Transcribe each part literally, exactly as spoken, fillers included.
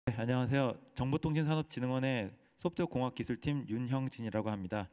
네, 안녕하세요. 정보통신산업진흥원의 소프트웨어공학기술팀 윤형진이라고 합니다.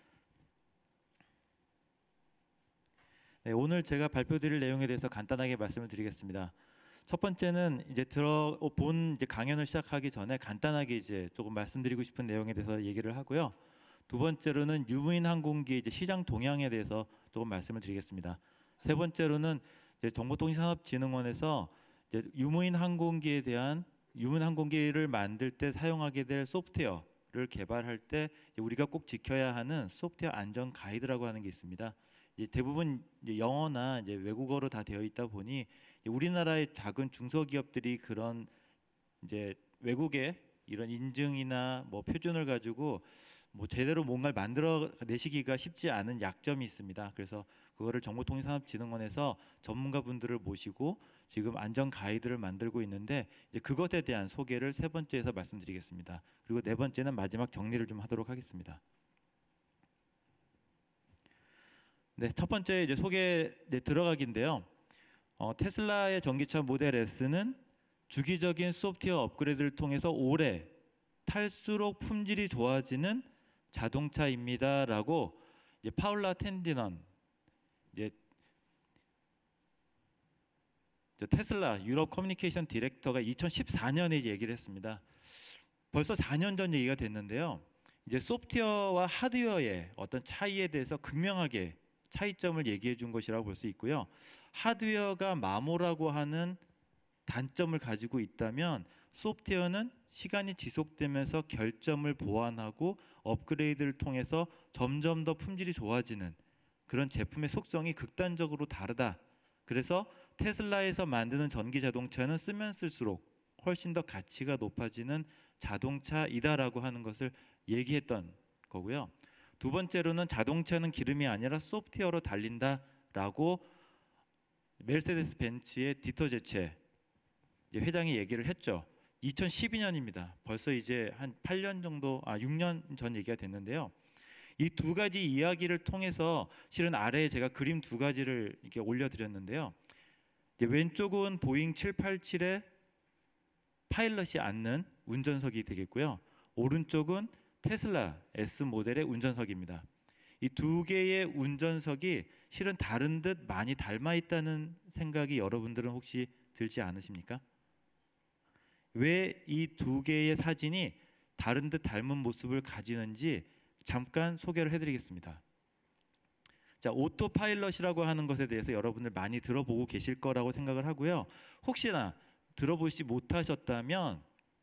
네, 오늘 제가 발표드릴 내용에 대해서 간단하게 말씀을 드리겠습니다. 첫 번째는 이제 들어 본 이제 강연을 시작하기 전에 간단하게 이제 조금 말씀드리고 싶은 내용에 대해서 얘기를 하고요. 두 번째로는 유무인 항공기 이제 시장 동향에 대해서 조금 말씀을 드리겠습니다. 세 번째로는 이제 정보통신산업진흥원에서 이제 유무인 항공기에 대한 유무인 항공기를 만들 때 사용하게 될 소프트웨어를 개발할 때 우리가 꼭 지켜야 하는 소프트웨어 안전 가이드라고 하는 게 있습니다. 이제 대부분 이제 영어나 이제 외국어로 다 되어 있다 보니 우리나라의 작은 중소기업들이 그런 이제 외국의 이런 인증이나 뭐 표준을 가지고 뭐 제대로 뭔가를 만들어 내시기가 쉽지 않은 약점이 있습니다. 그래서 그거를 정보통신산업진흥원에서 전문가분들을 모시고 지금 안전 가이드를 만들고 있는데 이제 그것에 대한 소개를 세 번째에서 말씀드리겠습니다. 그리고 네 번째는 마지막 정리를 좀 하도록 하겠습니다. 네, 첫 번째 이제 소개 네, 들어가기인데요. 어, 테슬라의 전기차 모델 S는 주기적인 소프트웨어 업그레이드를 통해서 오래 탈수록 품질이 좋아지는 자동차입니다라고 이제 파울라 텐디넌 이제 테슬라 유럽 커뮤니케이션 디렉터가 이천십사 년에 얘기를 했습니다. 벌써 사 년 전 얘기가 됐는데요. 이제 소프트웨어와 하드웨어의 어떤 차이에 대해서 극명하게 차이점을 얘기해 준 것이라고 볼 수 있고요. 하드웨어가 마모라고 하는 단점을 가지고 있다면 소프트웨어는 시간이 지속되면서 결점을 보완하고 업그레이드를 통해서 점점 더 품질이 좋아지는 그런 제품의 속성이 극단적으로 다르다. 그래서 테슬라에서 만드는 전기 자동차는 쓰면 쓸수록 훨씬 더 가치가 높아지는 자동차이다라고 하는 것을 얘기했던 거고요. 두 번째로는 자동차는 기름이 아니라 소프트웨어로 달린다라고 메르세데스 벤츠의 디터 제체 회장이 얘기를 했죠. 이천십이 년입니다. 벌써 이제 한 팔 년 정도, 아 육 년 전 얘기가 됐는데요. 이 두 가지 이야기를 통해서 실은 아래에 제가 그림 두 가지를 이렇게 올려드렸는데요. 왼쪽은 보잉 칠팔칠의 파일럿이 앉는 운전석이 되겠고요. 오른쪽은 테슬라 S 모델의 운전석입니다. 이 두 개의 운전석이 실은 다른 듯 많이 닮아 있다는 생각이 여러분들은 혹시 들지 않으십니까? 왜 이 두 개의 사진이 다른 듯 닮은 모습을 가지는지 잠깐 소개를 해드리겠습니다. 자, 오토파일럿이라고 하는 것에 대해서 여러분들 많이 들어보고 계실 거라고 생각을 하고요. 혹시나 들어보시지 못하셨다면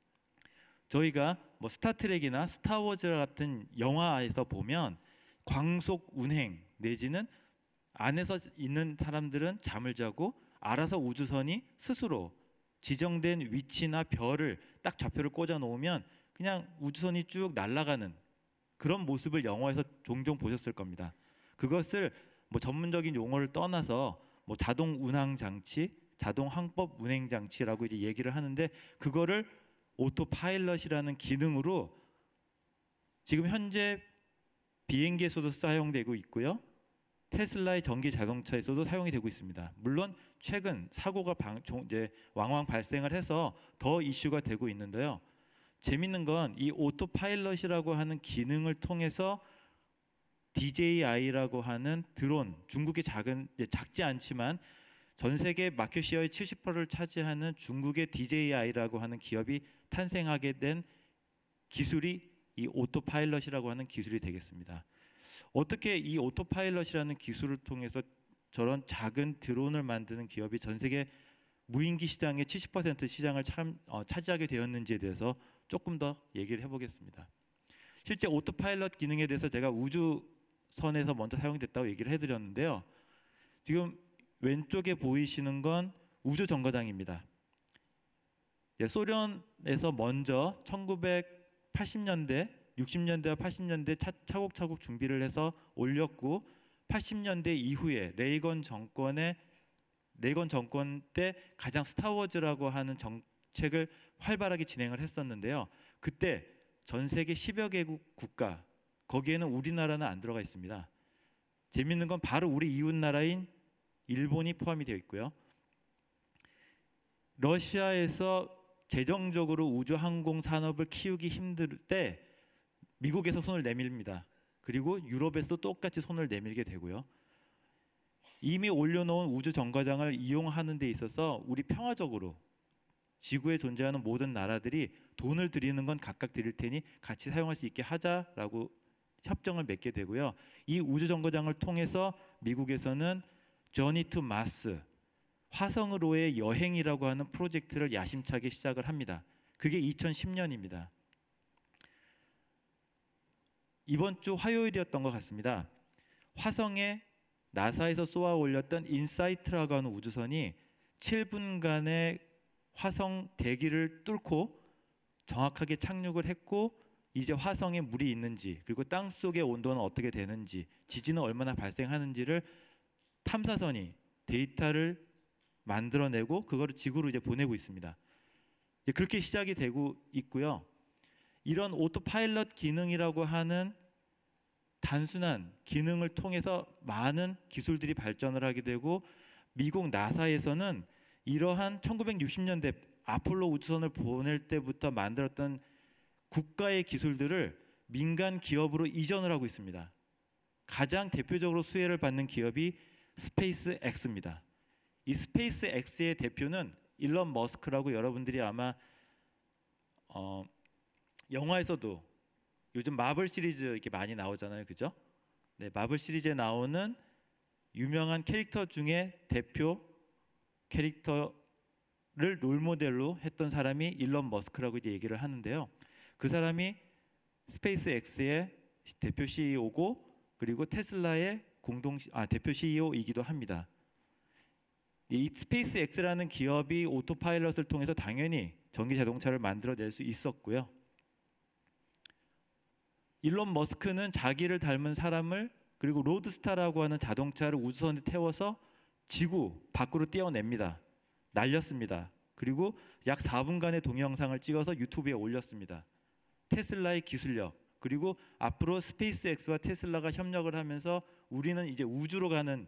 저희가 뭐 스타트rek이나 스타워즈 같은 영화에서 보면 광속 운행 내지는 안에서 있는 사람들은 잠을 자고 알아서 우주선이 스스로 지정된 위치나 별을 딱 좌표를 꽂아 놓으면 그냥 우주선이 쭉 날아가는 그런 모습을 영화에서 종종 보셨을 겁니다. 그것을 뭐 전문적인 용어를 떠나서 뭐 자동 운항 장치, 자동 항법 운행 장치라고 이제 얘기를 하는데 그거를 오토파일럿이라는 기능으로 지금 현재 비행기에서도 사용되고 있고요. 테슬라의 전기 자동차에서도 사용이 되고 있습니다. 물론 최근 사고가 방, 이제 왕왕 발생을 해서 더 이슈가 되고 있는데요. 재밌는 건 이 오토파일럿이라고 하는 기능을 통해서 디제이아이라고 하는 드론, 중국의 작은 작지 않지만 전 세계 마켓 시어의 칠십 퍼센트를 차지하는 중국의 디제이아이라고 하는 기업이 탄생하게 된 기술이 이 오토파일럿이라고 하는 기술이 되겠습니다. 어떻게 이 오토파일럿이라는 기술을 통해서 저런 작은 드론을 만드는 기업이 전 세계 무인기 시장의 칠십 퍼센트 시장을 참, 어, 차지하게 되었는지에 대해서 조금 더 얘기를 해보겠습니다. 실제 오토파일럿 기능에 대해서 제가 우주선에서 먼저 사용됐다고 얘기를 해드렸는데요. 지금 왼쪽에 보이시는 건 우주 정거장입니다. 예, 소련에서 먼저 천구백팔십 년대, 육십 년대와 팔십 년대 차, 차곡차곡 준비를 해서 올렸고 팔십 년대 이후에 레이건 정권의 레이건 정권 때 가장 스타워즈라고 하는 정책을 활발하게 진행을 했었는데요. 그때 전 세계 십여 개국 국가 거기에는 우리나라는 안 들어가 있습니다. 재밌는 건 바로 우리 이웃 나라인 일본이 포함이 되어 있고요. 러시아에서 재정적으로 우주항공 산업을 키우기 힘들 때 미국에서 손을 내밀입니다. 그리고 유럽에서도 똑같이 손을 내밀게 되고요. 이미 올려놓은 우주 정거장을 이용하는 데 있어서 우리 평화적으로 지구에 존재하는 모든 나라들이 돈을 들이는 건 각각 드릴 테니 같이 사용할 수 있게 하자라고 협정을 맺게 되고요. 이 우주 정거장을 통해서 미국에서는 Journey to Mars, 화성으로의 여행이라고 하는 프로젝트를 야심차게 시작을 합니다. 그게 이천십 년입니다. 이번 주 화요일이었던 것 같습니다. 화성에 나사에서 쏘아 올렸던 인사이트라고 하는 우주선이 칠 분간의 화성 대기를 뚫고 정확하게 착륙을 했고, 이제 화성에 물이 있는지, 그리고 땅 속의 온도는 어떻게 되는지, 지진은 얼마나 발생하는지를 탐사선이 데이터를 만들어내고 그거를 지구로 이제 보내고 있습니다. 그렇게 시작이 되고 있고요. 이런 오토파일럿 기능이라고 하는 단순한 기능을 통해서 많은 기술들이 발전을 하게 되고, 미국 나사에서는 이러한 천구백육십 년대 아폴로 우주선을 보낼 때부터 만들었던 국가의 기술들을 민간 기업으로 이전을 하고 있습니다. 가장 대표적으로 수혜를 받는 기업이 스페이스 X입니다. 이 스페이스 X의 대표는 일론 머스크라고, 여러분들이 아마 어, 영화에서도 요즘 마블 시리즈 이렇게 많이 나오잖아요, 그죠? 네, 마블 시리즈에 나오는 유명한 캐릭터 중에 대표 캐릭터를 롤모델로 했던 사람이 일론 머스크라고 이제 얘기를 하는데요. 그 사람이 스페이스 X의 대표 씨이오고 그리고 테슬라의 공동 아 대표 씨이오이기도 합니다. 이 스페이스 X라는 기업이 오토파일럿을 통해서 당연히 전기 자동차를 만들어낼 수 있었고요. 일론 머스크는 자기를 닮은 사람을, 그리고 로드스타라고 하는 자동차를 우주선에 태워서 지구 밖으로 띄워냅니다. 날렸습니다. 그리고 약 사 분간의 동영상을 찍어서 유튜브에 올렸습니다. 테슬라의 기술력, 그리고 앞으로 스페이스 X와 테슬라가 협력을 하면서 우리는 이제 우주로 가는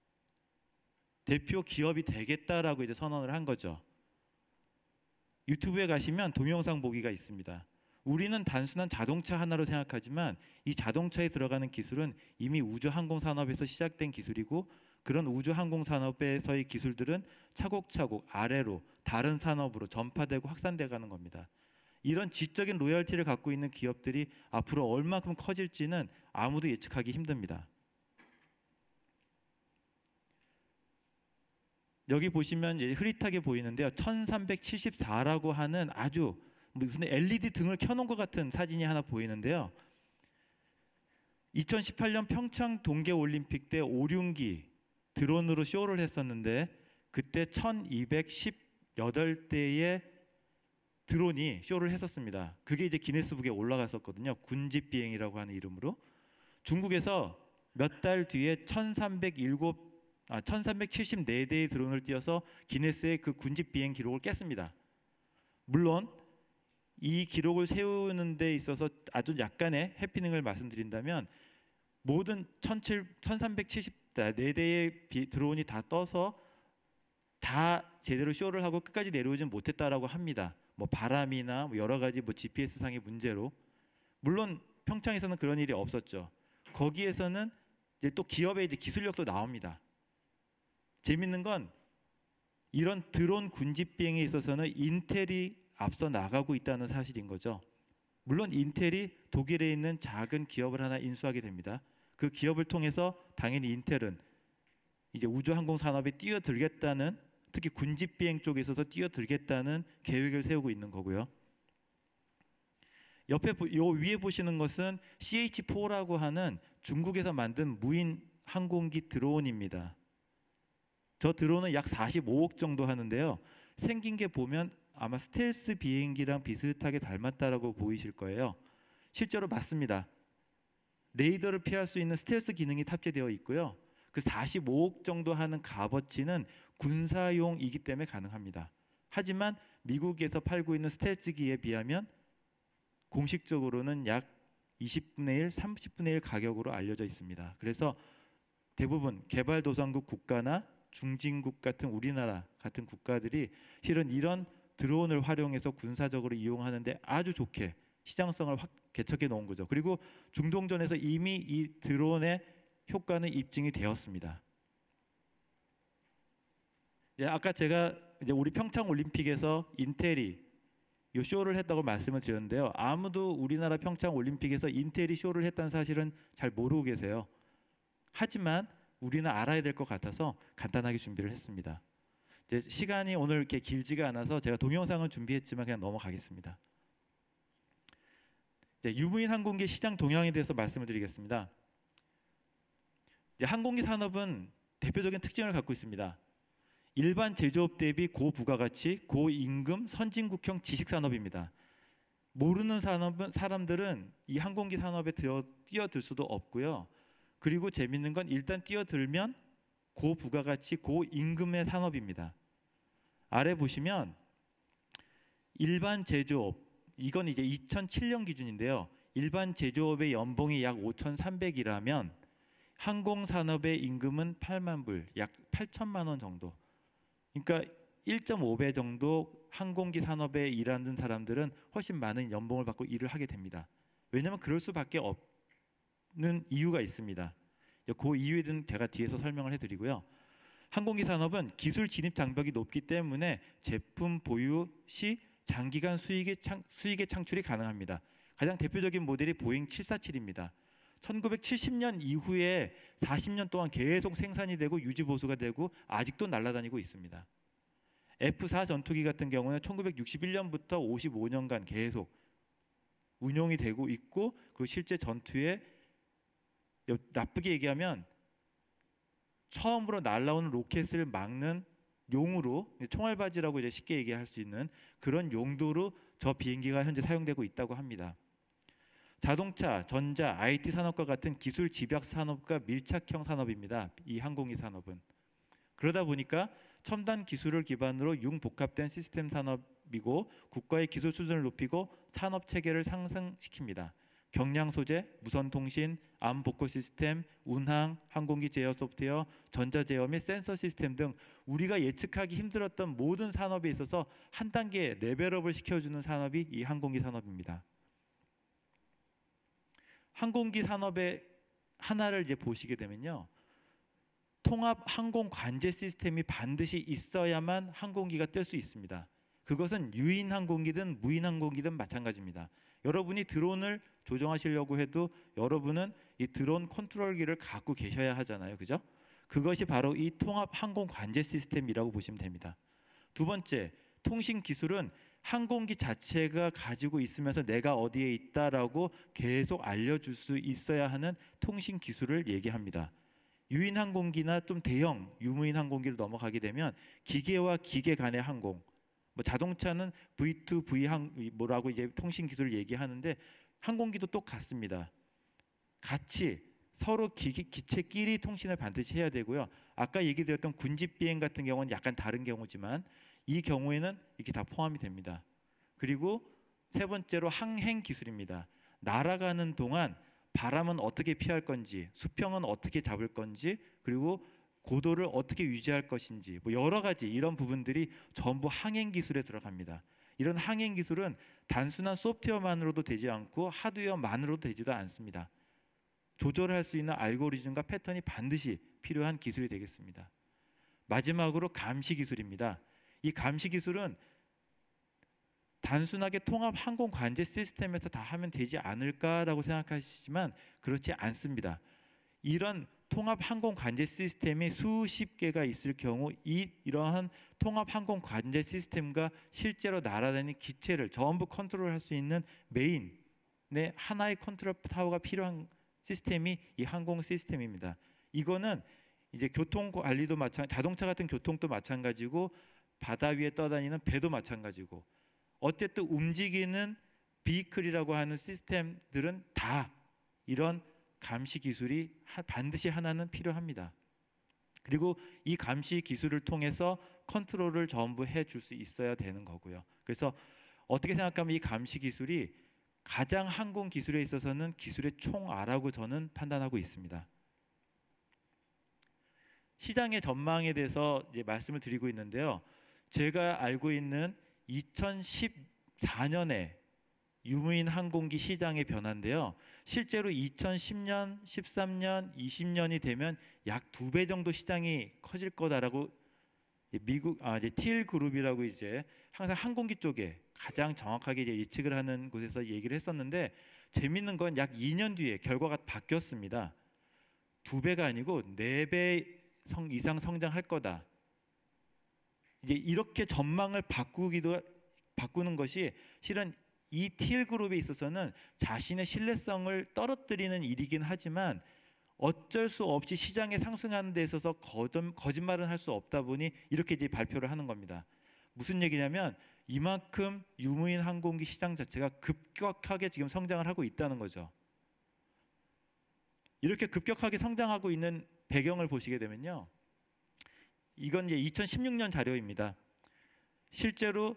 대표 기업이 되겠다라고 이제 선언을 한 거죠. 유튜브에 가시면 동영상 보기가 있습니다. 우리는 단순한 자동차 하나로 생각하지만 이 자동차에 들어가는 기술은 이미 우주 항공 산업에서 시작된 기술이고, 그런 우주 항공 산업에서의 기술들은 차곡차곡 아래로 다른 산업으로 전파되고 확산돼 가는 겁니다. 이런 지적인 로열티를 갖고 있는 기업들이 앞으로 얼마큼 커질지는 아무도 예측하기 힘듭니다. 여기 보시면 흐릿하게 보이는데요. 천삼백칠십사라고 하는 아주 무슨 엘이디 등을 켜놓은 것 같은 사진이 하나 보이는데요. 이천십팔 년 평창 동계올림픽 때 오륜기 드론으로 쇼를 했었는데, 그때 천이백십팔 대의 드론이 쇼를 했었습니다. 그게 이제 기네스북에 올라갔었거든요. 군집 비행이라고 하는 이름으로. 중국에서 몇 달 뒤에 천삼백칠, 아, 천삼백칠십사 대의 드론을 띄워서 기네스의 그 군집 비행 기록을 깼습니다. 물론 이 기록을 세우는 데 있어서 아주 약간의 해프닝을 말씀드린다면, 모든 천삼백칠십사 대의 드론이 다 떠서 다 제대로 쇼를 하고 끝까지 내려오진 못했다라고 합니다. 뭐 바람이나 뭐 여러 가지 뭐 지피에스 상의 문제로. 물론 평창에서는 그런 일이 없었죠. 거기에서는 이제 또 기업의 이제 기술력도 나옵니다. 재밌는 건 이런 드론 군집 비행에 있어서는 인텔이 앞서 나가고 있다는 사실인 거죠. 물론 인텔이 독일에 있는 작은 기업을 하나 인수하게 됩니다. 그 기업을 통해서 당연히 인텔은 이제 우주항공 산업에 뛰어들겠다는, 특히 군집 비행 쪽에 있어서 뛰어들겠다는 계획을 세우고 있는 거고요. 옆에 요 위에 보시는 것은 씨에이치 포라고 하는 중국에서 만든 무인 항공기 드론입니다. 저 드론은 약 사십오억 정도 하는데요. 생긴 게 보면 아마 스텔스 비행기랑 비슷하게 닮았다라고 보이실 거예요. 실제로 맞습니다. 레이더를 피할 수 있는 스텔스 기능이 탑재되어 있고요. 그 사십오억 정도 하는 값어치는 군사용이기 때문에 가능합니다. 하지만 미국에서 팔고 있는 스텔스기에 비하면 공식적으로는 약 이십분의 일, 삼십분의 일 가격으로 알려져 있습니다. 그래서 대부분 개발도상국 국가나 중진국 같은 우리나라 같은 국가들이 실은 이런 드론을 활용해서 군사적으로 이용하는데 아주 좋게 시장성을 확 개척해 놓은 거죠. 그리고 중동전에서 이미 이 드론의 효과는 입증이 되었습니다. 예, 아까 제가 이제 우리 평창 올림픽에서 인텔이 이 쇼를 했다고 말씀을 드렸는데요. 아무도 우리나라 평창 올림픽에서 인텔이 쇼를 했다는 사실은 잘 모르고 계세요. 하지만 우리는 알아야 될 것 같아서 간단하게 준비를 했습니다. 이제 시간이 오늘 이렇게 길지가 않아서 제가 동영상은 준비했지만 그냥 넘어가겠습니다. 이제 유무인 항공기 시장 동향에 대해서 말씀을 드리겠습니다. 이제 항공기 산업은 대표적인 특징을 갖고 있습니다. 일반 제조업 대비 고부가가치, 고임금, 선진국형 지식산업입니다. 모르는 산업은 사람들은 이 항공기 산업에 뛰어, 뛰어들 수도 없고요. 그리고 재밌는 건 일단 뛰어들면 고부가가치, 고임금의 산업입니다. 아래 보시면 일반 제조업, 이건 이제 이천칠 년 기준인데요. 일반 제조업의 연봉이 약 오천삼백이라면 항공산업의 임금은 팔만 불, 약 팔천만 원 정도. 그러니까 일 점 오 배 정도 항공기 산업에 일하는 사람들은 훨씬 많은 연봉을 받고 일을 하게 됩니다. 왜냐하면 그럴 수밖에 없는 이유가 있습니다. 그 이유는 제가 뒤에서 설명을 해드리고요. 항공기 산업은 기술 진입 장벽이 높기 때문에 제품 보유 시 장기간 수익의, 창, 수익의 창출이 가능합니다. 가장 대표적인 모델이 보잉 칠사칠입니다. 천구백칠십 년 이후에 사십 년 동안 계속 생산이 되고 유지 보수가 되고 아직도 날아다니고 있습니다. 에프 사 전투기 같은 경우는 천구백육십일 년부터 오십오 년간 계속 운용이 되고 있고 그 실제 전투에 나쁘게 얘기하면 처음으로 날아오는 로켓을 막는 용으로 총알바지라고 이제 쉽게 얘기할 수 있는 그런 용도로 저 비행기가 현재 사용되고 있다고 합니다. 자동차, 전자, 아이티 산업과 같은 기술 집약 산업과 밀착형 산업입니다. 이 항공기 산업은. 그러다 보니까 첨단 기술을 기반으로 융복합된 시스템 산업이고 국가의 기술 수준을 높이고 산업 체계를 상승시킵니다. 경량 소재, 무선 통신, 암 복구 시스템, 운항, 항공기 제어 소프트웨어, 전자 제어 및 센서 시스템 등 우리가 예측하기 힘들었던 모든 산업에 있어서 한 단계 레벨업을 시켜주는 산업이 이 항공기 산업입니다. 항공기 산업의 하나를 이제 보시게 되면요, 통합 항공 관제 시스템이 반드시 있어야만 항공기가 뜰 수 있습니다. 그것은 유인 항공기든 무인 항공기든 마찬가지입니다. 여러분이 드론을 조정하시려고 해도 여러분은 이 드론 컨트롤기를 갖고 계셔야 하잖아요, 그죠? 그것이 바로 이 통합 항공 관제 시스템이라고 보시면 됩니다. 두 번째, 통신 기술은 항공기 자체가 가지고 있으면서 내가 어디에 있다라고 계속 알려줄 수 있어야 하는 통신 기술을 얘기합니다. 유인 항공기나 좀 대형 유무인 항공기를 넘어가게 되면 기계와 기계 간의 항공, 뭐 자동차는 브이 투 브이 항 뭐라고 이제 통신 기술을 얘기하는데 항공기도 똑같습니다. 같이 서로 기기, 기체끼리 통신을 반드시 해야 되고요. 아까 얘기 드렸던 군집 비행 같은 경우는 약간 다른 경우지만 이 경우에는 이게 다 포함이 됩니다. 그리고 세 번째로 항행 기술입니다. 날아가는 동안 바람은 어떻게 피할 건지, 수평은 어떻게 잡을 건지, 그리고 고도를 어떻게 유지할 것인지, 뭐 여러 가지 이런 부분들이 전부 항행 기술에 들어갑니다. 이런 항행 기술은 단순한 소프트웨어만으로도 되지 않고 하드웨어만으로도 되지도 않습니다. 조절할 수 있는 알고리즘과 패턴이 반드시 필요한 기술이 되겠습니다. 마지막으로 감시 기술입니다. 이 감시 기술은 단순하게 통합 항공 관제 시스템에서 다 하면 되지 않을까라고 생각하시지만 그렇지 않습니다. 이런 통합 항공 관제 시스템이 수십 개가 있을 경우 이 이러한 통합 항공 관제 시스템과 실제로 날아다니는 기체를 전부 컨트롤할 수 있는 메인의 하나의 컨트롤 타워가 필요한 시스템이 이 항공 시스템입니다. 이거는 이제 교통 관리도 마찬 자동차 같은 교통도 마찬가지고 바다 위에 떠다니는 배도 마찬가지고 어쨌든 움직이는 비클이라고 하는 시스템들은 다 이런 감시 기술이 반드시 하나는 필요합니다. 그리고 이 감시 기술을 통해서 컨트롤을 전부 해줄 수 있어야 되는 거고요. 그래서 어떻게 생각하면 이 감시 기술이 가장 항공 기술에 있어서는 기술의 총알라고 저는 판단하고 있습니다. 시장의 전망에 대해서 이제 말씀을 드리고 있는데요. 제가 알고 있는 이천십사 년에 유무인 항공기 시장의 변화인데요. 실제로 이천십 년, 십삼 년, 이십 년이 되면 약 두 배 정도 시장이 커질 거다라고 미국 아 이제 티엘 그룹이라고 이제 항상 항공기 쪽에 가장 정확하게 이제 예측을 하는 곳에서 얘기를 했었는데, 재밌는 건 약 이 년 뒤에 결과가 바뀌었습니다. 두 배가 아니고 네 배 이상 성장할 거다. 이제 이렇게 전망을 바꾸기도 바꾸는 것이 실은 이 티엘 그룹에 있어서는 자신의 신뢰성을 떨어뜨리는 일이긴 하지만 어쩔 수 없이 시장에 상승하는 데 있어서 거짓말은 할 수 없다 보니 이렇게 이제 발표를 하는 겁니다. 무슨 얘기냐면 이만큼 유무인 항공기 시장 자체가 급격하게 지금 성장을 하고 있다는 거죠. 이렇게 급격하게 성장하고 있는 배경을 보시게 되면요, 이건 이제 이천십육 년 자료입니다. 실제로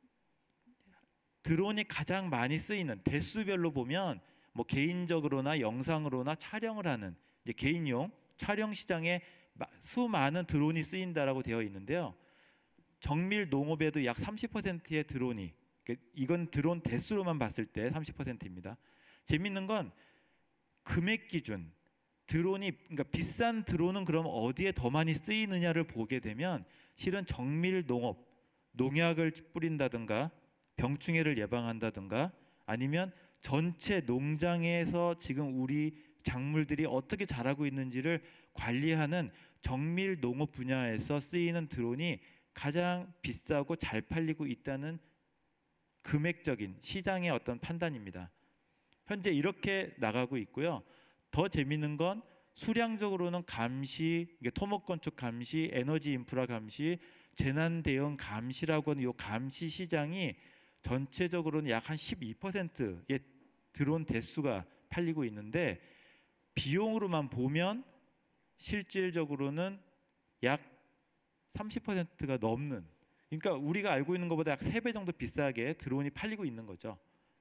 드론이 가장 많이 쓰이는 대수별로 보면 뭐 개인적으로나 영상으로나 촬영을 하는 이제 개인용 촬영 시장에 수많은 드론이 쓰인다라고 되어 있는데요. 정밀 농업에도 약 삼십 퍼센트의 드론이, 이건 드론 대수로만 봤을 때 삼십 퍼센트입니다. 재밌는 건 금액 기준, 드론이 그러니까 비싼 드론은 그럼 어디에 더 많이 쓰이느냐를 보게 되면 실은 정밀 농업, 농약을 뿌린다든가 병충해를 예방한다든가 아니면 전체 농장에서 지금 우리 작물들이 어떻게 자라고 있는지를 관리하는 정밀 농업 분야에서 쓰이는 드론이 가장 비싸고 잘 팔리고 있다는 금액적인 시장의 어떤 판단입니다. 현재 이렇게 나가고 있고요. 더 재밌는 건 수량적으로는 감시, 토목 건축 감시, 에너지 인프라 감시, 재난 대응 감시라고 하는 이 감시 시장이 전체적으로는 약 한 십이 퍼센트의 드론 대수가 팔리고 있는데, 비용으로만 보면 실질적으로는 약 삼십 퍼센트가 넘는, 그러니까 우리가 알고 있는 것보다 약 세 배 정도 비싸게 드론이 팔리고 있는 거죠.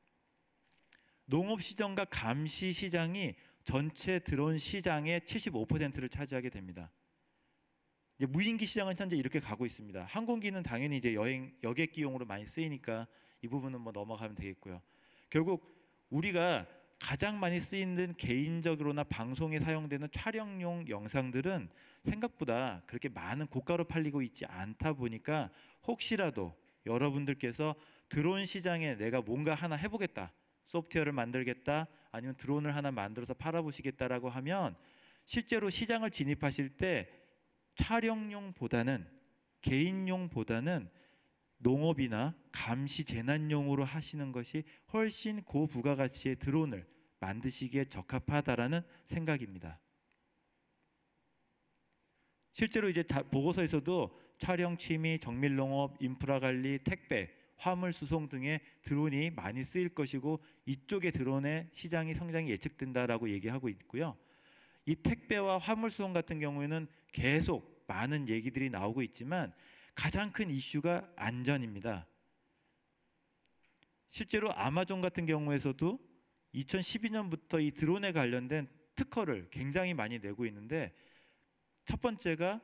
농업 시장과 감시 시장이 전체 드론 시장의 칠십오 퍼센트를 차지하게 됩니다. 이제 무인기 시장은 현재 이렇게 가고 있습니다. 항공기는 당연히 이제 여행 여객기용으로 많이 쓰이니까 이 부분은 뭐 넘어가면 되겠고요. 결국 우리가 가장 많이 쓰이는 개인적으로나 방송에 사용되는 촬영용 영상들은 생각보다 그렇게 많은 고가로 팔리고 있지 않다 보니까 혹시라도 여러분들께서 드론 시장에 내가 뭔가 하나 해보겠다, 소프트웨어를 만들겠다, 아니면 드론을 하나 만들어서 팔아보시겠다라고 하면 실제로 시장을 진입하실 때 촬영용보다는 개인용보다는 농업이나 감시 재난용으로 하시는 것이 훨씬 고부가가치의 드론을 만드시기에 적합하다라는 생각입니다. 실제로 이제 보고서에서도 촬영 취미, 정밀 농업, 인프라 관리, 택배, 화물 수송 등의 드론이 많이 쓰일 것이고 이쪽의 드론의 시장이 성장이 예측된다라고 얘기하고 있고요. 이 택배와 화물 수송 같은 경우에는 계속 많은 얘기들이 나오고 있지만 가장 큰 이슈가 안전입니다. 실제로 아마존 같은 경우에서도 이천십이 년부터 이 드론에 관련된 특허를 굉장히 많이 내고 있는데, 첫 번째가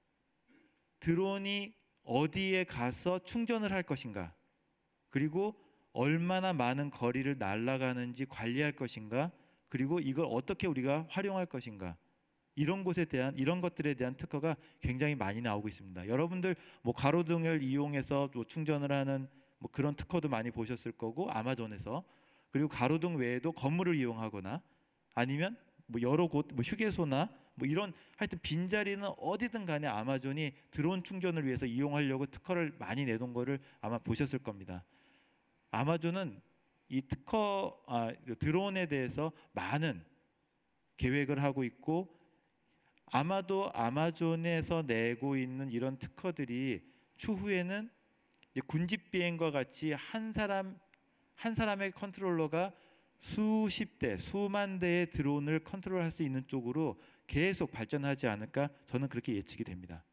드론이 어디에 가서 충전을 할 것인가, 그리고 얼마나 많은 거리를 날아가는지 관리할 것인가, 그리고 이걸 어떻게 우리가 활용할 것인가, 이런 곳에 대한 이런 것들에 대한 특허가 굉장히 많이 나오고 있습니다. 여러분들 뭐 가로등을 이용해서 뭐 충전을 하는 뭐 그런 특허도 많이 보셨을 거고 아마존에서, 그리고 가로등 외에도 건물을 이용하거나 아니면 뭐 여러 곳 뭐 휴게소나 뭐 이런 하여튼 빈자리는 어디든 간에 아마존이 드론 충전을 위해서 이용하려고 특허를 많이 내놓은 거를 아마 보셨을 겁니다. 아마존은 이 특허 아, 드론에 대해서 많은 계획을 하고 있고, 아마도 아마존에서 내고 있는 이런 특허들이 추후에는 군집 비행과 같이 한 사람 한 사람의 컨트롤러가 수십 대, 수만 대의 드론을 컨트롤할 수 있는 쪽으로 계속 발전하지 않을까, 저는 그렇게 예측이 됩니다.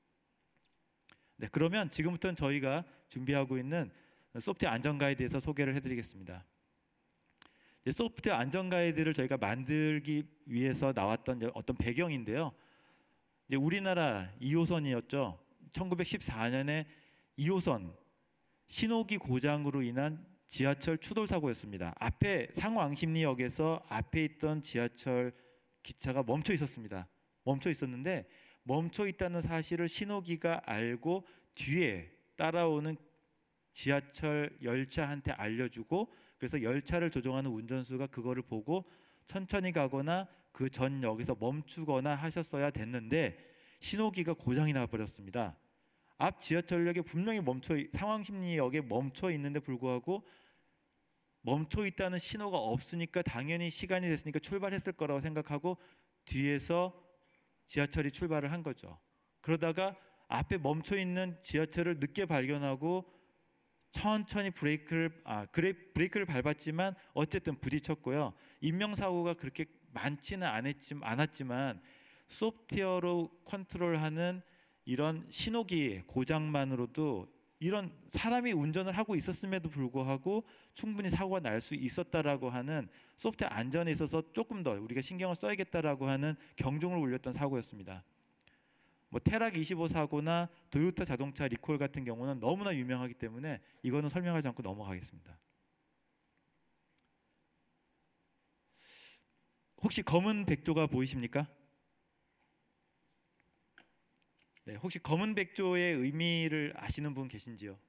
네, 그러면 지금부터는 저희가 준비하고 있는 소프트웨어 안전 가이드에서 소개를 해드리겠습니다. 소프트웨어 안전 가이드를 저희가 만들기 위해서 나왔던 어떤 배경인데요. 이제 우리나라 이 호선이었죠. 천구백십사 년에 이 호선 신호기 고장으로 인한 지하철 추돌 사고였습니다. 앞에 상왕십리역에서 앞에 있던 지하철 기차가 멈춰 있었습니다. 멈춰 있었는데 멈춰 있다는 사실을 신호기가 알고 뒤에 따라오는 지하철 열차한테 알려주고, 그래서 열차를 조종하는 운전수가 그거를 보고 천천히 가거나 그 전 역에서 멈추거나 하셨어야 됐는데 신호기가 고장이 나버렸습니다. 앞 지하철역에 분명히 멈춰 상황심리역에 멈춰 있는데 불구하고 멈춰 있다는 신호가 없으니까 당연히 시간이 됐으니까 출발했을 거라고 생각하고 뒤에서 지하철이 출발을 한 거죠. 그러다가 앞에 멈춰 있는 지하철을 늦게 발견하고 천천히 브레이크를 아 그래 브레이크를 밟았지만 어쨌든 부딪혔고요. 인명사고가 그렇게 많지는 않았지, 않았지만 소프트웨어로 컨트롤하는 이런 신호기 고장만으로도 이런 사람이 운전을 하고 있었음에도 불구하고 충분히 사고가 날 수 있었다라고 하는 소프트웨어 안전에 있어서 조금 더 우리가 신경을 써야겠다라고 하는 경종을 울렸던 사고였습니다. 뭐 테락 이십오 사고나 도요타 자동차 리콜 같은 경우는 너무나 유명하기 때문에 이거는 설명하지 않고 넘어가겠습니다. 혹시 검은 백조가 보이십니까? 네, 혹시 검은 백조의 의미를 아시는 분 계신지요?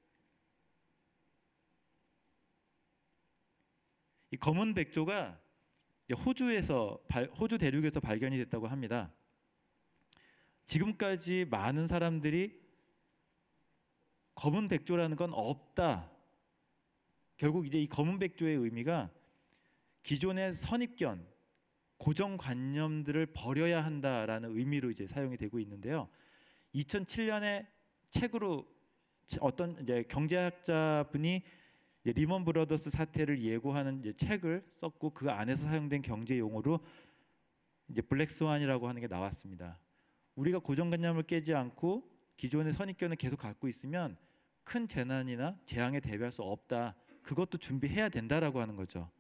이 검은 백조가 호주에서 호주 대륙에서 발견이 됐다고 합니다. 지금까지 많은 사람들이 검은 백조라는 건 없다. 결국 이제 이 검은 백조의 의미가 기존의 선입견, 고정관념들을 버려야 한다라는 의미로 이제 사용이 되고 있는데요. 이천칠 년에 책으로 어떤 이제 경제학자분이 이제 리먼 브러더스 사태를 예고하는 이제 책을 썼고 그 안에서 사용된 경제 용어로 이제 블랙스완이라고 하는 게 나왔습니다. 우리가 고정관념을 깨지 않고 기존의 선입견을 계속 갖고 있으면 큰 재난이나 재앙에 대비할 수 없다. 그것도 준비해야 된다라고 하는 거죠.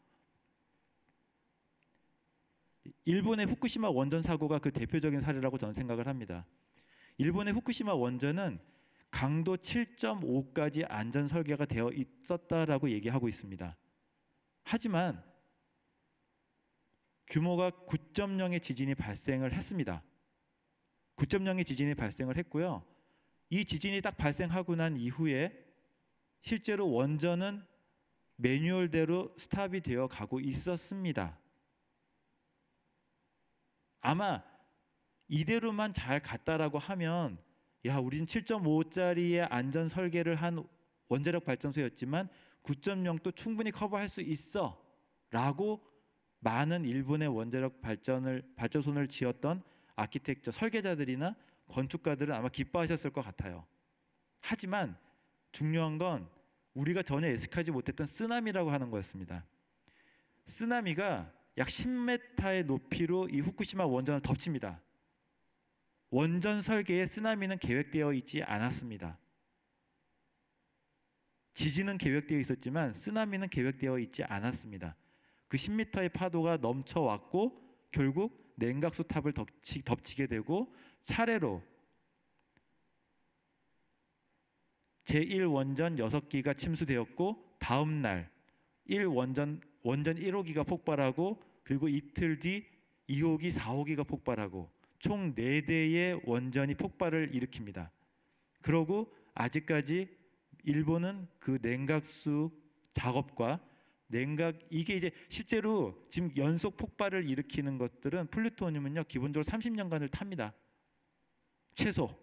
일본의 후쿠시마 원전 사고가 그 대표적인 사례라고 저는 생각을 합니다. 일본의 후쿠시마 원전은 강도 칠 점 오까지 안전 설계가 되어 있었다라고 얘기하고 있습니다. 하지만 규모가 구 점 영의 지진이 발생을 했습니다. 구 점 영의 지진이 발생을 했고요. 이 지진이 딱 발생하고 난 이후에 실제로 원전은 매뉴얼대로 스탑이 되어 가고 있었습니다. 아마 이대로만 잘 갔다라고 하면 야, 우린 칠 점 오짜리의 안전 설계를 한 원자력 발전소였지만 구 점 영도 충분히 커버할 수 있어 라고 많은 일본의 원자력 발전을 발전소를 지었던 아키텍처 설계자들이나 건축가들은 아마 기뻐하셨을 것 같아요. 하지만 중요한 건 우리가 전혀 예측하지 못했던 쓰나미라고 하는 거였습니다. 쓰나미가 약 십 미터의 높이로 이 후쿠시마 원전을 덮칩니다. 원전 설계에 쓰나미는 계획되어 있지 않았습니다. 지진은 계획되어 있었지만 쓰나미는 계획되어 있지 않았습니다. 그 십 미터의 파도가 넘쳐왔고 결국 냉각수 탑을 덮치, 덮치게 되고 차례로 제일 원전 여섯 기가 침수되었고 다음 날 일 원전 원전 일 호기가 폭발하고 그리고 이틀 뒤 이 호기, 사 호기가 폭발하고 총 네 대의 원전이 폭발을 일으킵니다. 그러고 아직까지 일본은 그 냉각수 작업과 냉각 이게 이제 실제로 지금 연속 폭발을 일으키는 것들은 플루토늄은요 기본적으로 삼십 년간을 탑니다. 최소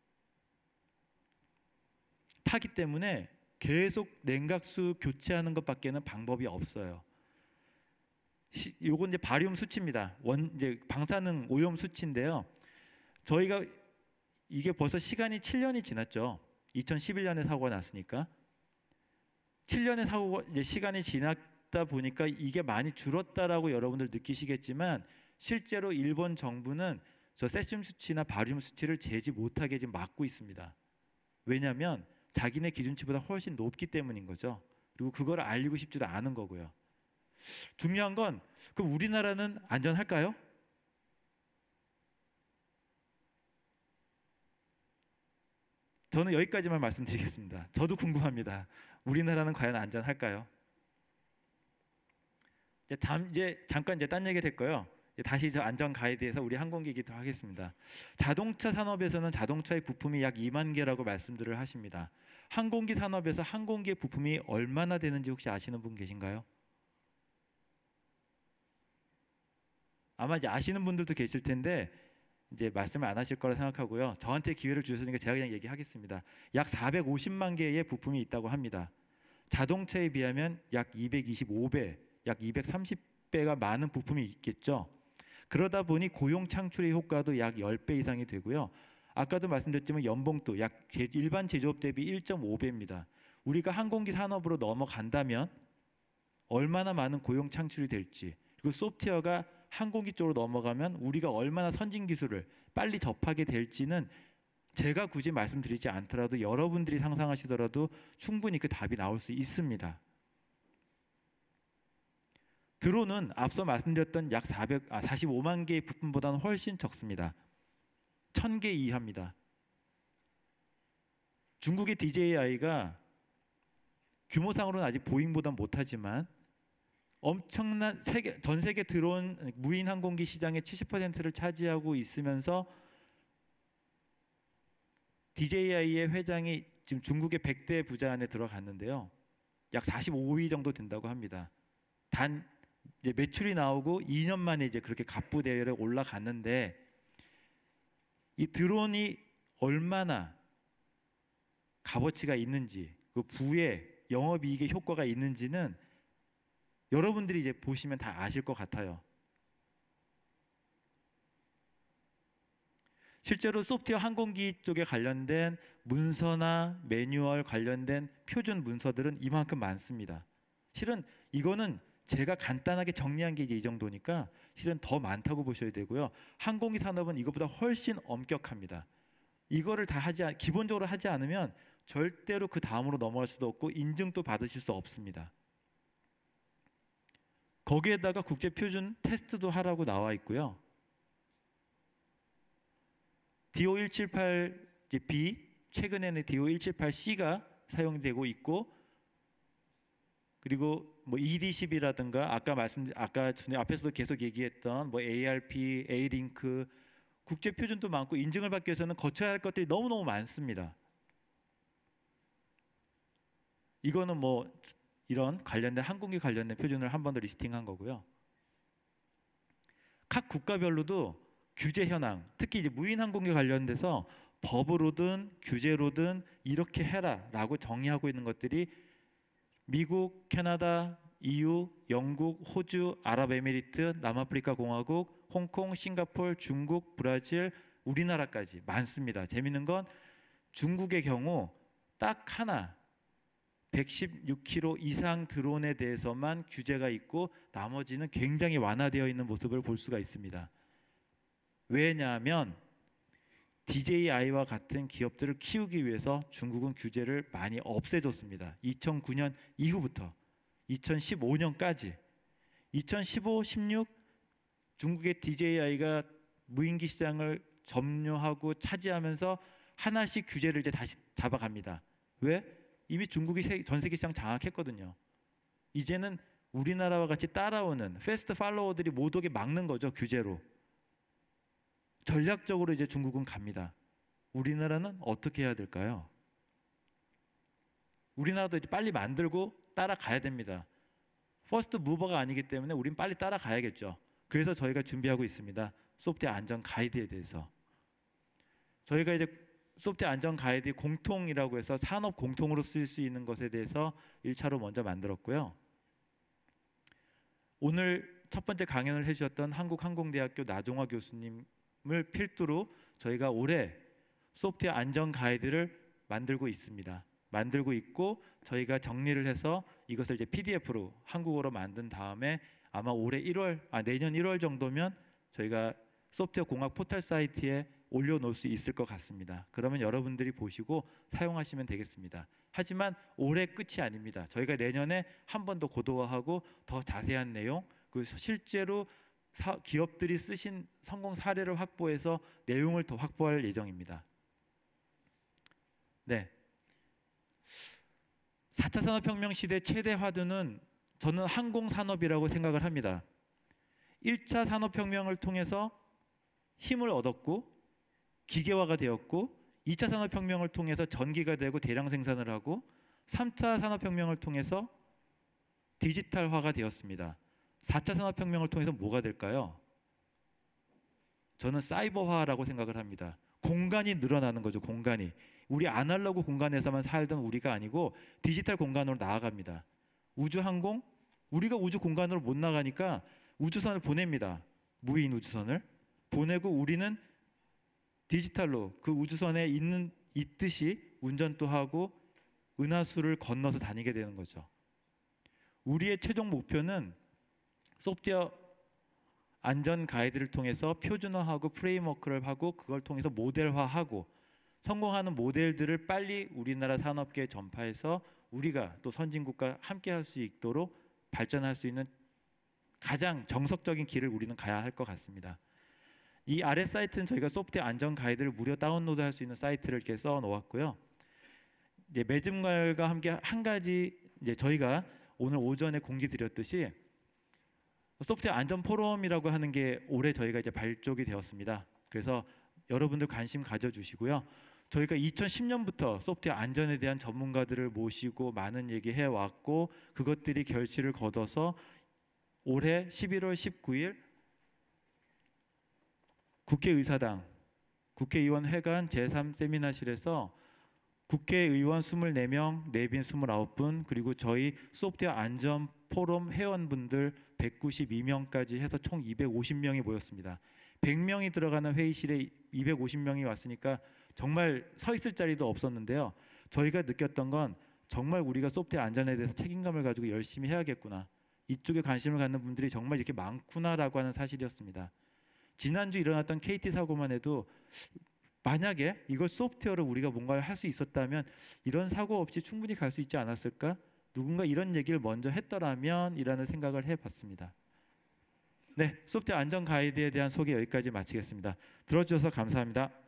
타기 때문에 계속 냉각수 교체하는 것밖에는 방법이 없어요. 시, 요건 이제 바리움 수치입니다. 원 이제 방사능 오염 수치인데요. 저희가 이게 벌써 시간이 칠 년이 지났죠. 이천십일 년에 사고가 났으니까 칠 년의 사고가 이제 시간이 지났다 보니까 이게 많이 줄었다라고 여러분들 느끼시겠지만 실제로 일본 정부는 저 세슘 수치나 바리움 수치를 재지 못하게 지금 막고 있습니다. 왜냐하면 자기네 기준치보다 훨씬 높기 때문인 거죠. 그리고 그걸 알리고 싶지도 않은 거고요. 중요한 건 그럼 우리나라는 안전할까요? 저는 여기까지만 말씀드리겠습니다. 저도 궁금합니다. 우리나라는 과연 안전할까요? 이제, 잠, 이제 잠깐 이제 딴 얘기를 했고요. 이제 다시 저 안전 가이드에서 우리 항공기 얘기도 하겠습니다. 자동차 산업에서는 자동차의 부품이 약 이만 개라고 말씀들을 하십니다. 항공기 산업에서 항공기의 부품이 얼마나 되는지 혹시 아시는 분 계신가요? 아마 이제 아시는 분들도 계실 텐데 이제 말씀을 안 하실 거라 생각하고요. 저한테 기회를 주셨으니까 제가 그냥 얘기하겠습니다. 약 사백오십만 개의 부품이 있다고 합니다. 자동차에 비하면 약 이백이십오 배, 약 이백삼십 배가 많은 부품이 있겠죠. 그러다 보니 고용 창출의 효과도 약 십 배 이상이 되고요. 아까도 말씀드렸지만 연봉도 약 일반 제조업 대비 일 점 오 배입니다. 우리가 항공기 산업으로 넘어간다면 얼마나 많은 고용 창출이 될지, 그리고 소프트웨어가 항공기 쪽으로 넘어가면 우리가 얼마나 선진 기술을 빨리 접하게 될지는 제가 굳이 말씀드리지 않더라도 여러분들이 상상하시더라도 충분히 그 답이 나올 수 있습니다. 드론은 앞서 말씀드렸던 약 사백, 아, 사십오만 개의 부품보다는 훨씬 적습니다. 천 개 이하입니다. 중국의 디제이아이가 규모상으로는 아직 보잉보다 못하지만 엄청난 세계, 전 세계 드론 무인 항공기 시장의 칠십 퍼센트를 차지하고 있으면서 디제이아이의 회장이 지금 중국의 백 대 부자 안에 들어갔는데요. 약 사십오 위 정도 된다고 합니다. 단 이제 매출이 나오고 이 년 만에 이제 그렇게 갑부 대열에 올라갔는데 이 드론이 얼마나 값어치가 있는지, 그 부의 영업이익의 효과가 있는지는 여러분들이 이제 보시면 다 아실 것 같아요. 실제로 소프트웨어 항공기 쪽에 관련된 문서나 매뉴얼 관련된 표준 문서들은 이만큼 많습니다. 실은 이거는 제가 간단하게 정리한 게 이제 이 정도니까 실은 더 많다고 보셔야 되고요. 항공기 산업은 이것보다 훨씬 엄격합니다. 이거를 다 하지 기본적으로 하지 않으면 절대로 그 다음으로 넘어갈 수도 없고 인증도 받으실 수 없습니다. 거기에다가 국제 표준 테스트도 하라고 나와 있고요. 디오 일칠팔 비, 최근에는 디오 일칠팔 씨가 사용되고 있고, 그리고 뭐 이디 십이라든가 아까 말씀 아까 앞에서도 계속 얘기했던 뭐 에이알피, 에이링크 국제 표준도 많고 인증을 받기 위해서는 거쳐야 할 것들이 너무너무 많습니다. 이거는 뭐 이런 관련된 항공기 관련된 표준을 한 번 더 리스팅한 거고요. 각 국가별로도 규제 현황, 특히 이제 무인 항공기 관련돼서 법으로든 규제로든 이렇게 해라라고 정의하고 있는 것들이 미국, 캐나다, 이유, 영국, 호주, 아랍에미리트, 남아프리카 공화국, 홍콩, 싱가포르, 중국, 브라질, 우리나라까지 많습니다. 재밌는 건 중국의 경우 딱 하나 백십육 킬로그램 이상 드론에 대해서만 규제가 있고 나머지는 굉장히 완화되어 있는 모습을 볼 수가 있습니다. 왜냐하면 디제이아이와 같은 기업들을 키우기 위해서 중국은 규제를 많이 없애줬습니다. 이천구 년 이후부터 이천십오 년까지 이천십오, 십육 중국의 디제이아이가 무인기 시장을 점유하고 차지하면서 하나씩 규제를 이제 다시 잡아갑니다. 왜? 이미 중국이 전 세계 시장 장악했거든요. 이제는 우리나라와 같이 따라오는 패스트 팔로워들이 못 오게 막는 거죠. 규제로. 전략적으로 이제 중국은 갑니다. 우리나라는 어떻게 해야 될까요? 우리나라도 이제 빨리 만들고 따라가야 됩니다. 퍼스트 무버가 아니기 때문에 우린 빨리 따라가야겠죠. 그래서 저희가 준비하고 있습니다. 소프트웨어 안전 가이드에 대해서. 저희가 이제 소프트웨어 안전 가이드 공통이라고 해서 산업 공통으로 쓸 수 있는 것에 대해서 일 차로 먼저 만들었고요. 오늘 첫 번째 강연을 해주셨던 한국항공대학교 나종화 교수님을 필두로 저희가 올해 소프트웨어 안전 가이드를 만들고 있습니다. 만들고 있고 저희가 정리를 해서 이것을 이제 피디에프로 한국어로 만든 다음에 아마 올해 일월, 아 내년 일월 정도면 저희가 소프트웨어 공학 포털 사이트에 올려놓을 수 있을 것 같습니다. 그러면 여러분들이 보시고 사용하시면 되겠습니다. 하지만 올해 끝이 아닙니다. 저희가 내년에 한 번 더 고도화하고 더 자세한 내용, 그 실제로 사, 기업들이 쓰신 성공 사례를 확보해서 내용을 더 확보할 예정입니다. 네. 사 차 산업혁명 시대 최대 화두는 저는 항공산업이라고 생각을 합니다. 일 차 산업혁명을 통해서 힘을 얻었고 기계화가 되었고 이 차 산업혁명을 통해서 전기가 되고 대량 생산을 하고 삼 차 산업혁명을 통해서 디지털화가 되었습니다. 사 차 산업혁명을 통해서 뭐가 될까요? 저는 사이버화라고 생각을 합니다. 공간이 늘어나는 거죠. 공간이. 우리 아날로그 공간에서만 살던 우리가 아니고 디지털 공간으로 나아갑니다. 우주항공? 우리가 우주 공간으로 못 나가니까 우주선을 보냅니다. 무인 우주선을. 보내고 우리는 디지털로 그 우주선에 있는 있듯이 운전도 하고 은하수를 건너서 다니게 되는 거죠. 우리의 최종 목표는 소프트웨어 안전 가이드를 통해서 표준화하고 프레임워크를 하고 그걸 통해서 모델화하고 성공하는 모델들을 빨리 우리나라 산업계에 전파해서 우리가 또 선진국과 함께 할 수 있도록 발전할 수 있는 가장 정석적인 길을 우리는 가야 할 것 같습니다. 이 아래 사이트는 저희가 소프트웨어 안전 가이드를 무료 다운로드할 수 있는 사이트를 이렇게 써 놓았고요. 이제 매듭말과 함께 한 가지 이제 저희가 오늘 오전에 공지 드렸듯이 소프트웨어 안전 포럼이라고 하는 게 올해 저희가 이제 발족이 되었습니다. 그래서 여러분들 관심 가져주시고요. 저희가 이천십 년부터 소프트웨어 안전에 대한 전문가들을 모시고 많은 얘기해 왔고 그것들이 결실을 거둬서 올해 십일월 십구일 국회의사당 국회의원 회관 제삼 세미나실에서 국회의원 이십사 명, 내빈 이십구 분 그리고 저희 소프트웨어 안전 포럼 회원분들 백구십이 명까지 해서 총 이백오십 명이 모였습니다. 백 명이 들어가는 회의실에 이백오십 명이 왔으니까 정말 서 있을 자리도 없었는데요. 저희가 느꼈던 건 정말 우리가 소프트웨어 안전에 대해서 책임감을 가지고 열심히 해야겠구나. 이쪽에 관심을 갖는 분들이 정말 이렇게 많구나라고 하는 사실이었습니다. 지난주 일어났던 케이티 사고만 해도 만약에 이걸 소프트웨어로 우리가 뭔가를 할 수 있었다면 이런 사고 없이 충분히 갈 수 있지 않았을까? 누군가 이런 얘기를 먼저 했더라면 이라는 생각을 해봤습니다. 네, 소프트웨어 안전 가이드에 대한 소개 여기까지 마치겠습니다. 들어주셔서 감사합니다.